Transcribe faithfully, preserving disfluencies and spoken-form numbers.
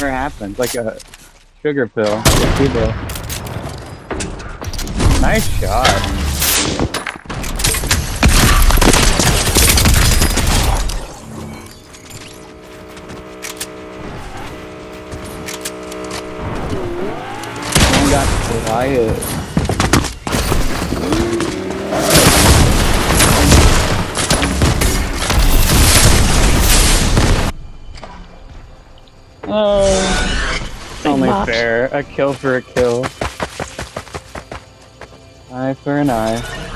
never happens. Like a sugar pill. Placebo. Nice shot. Someone got quiet. Oh, only fair. A kill for a kill. Eye for an eye.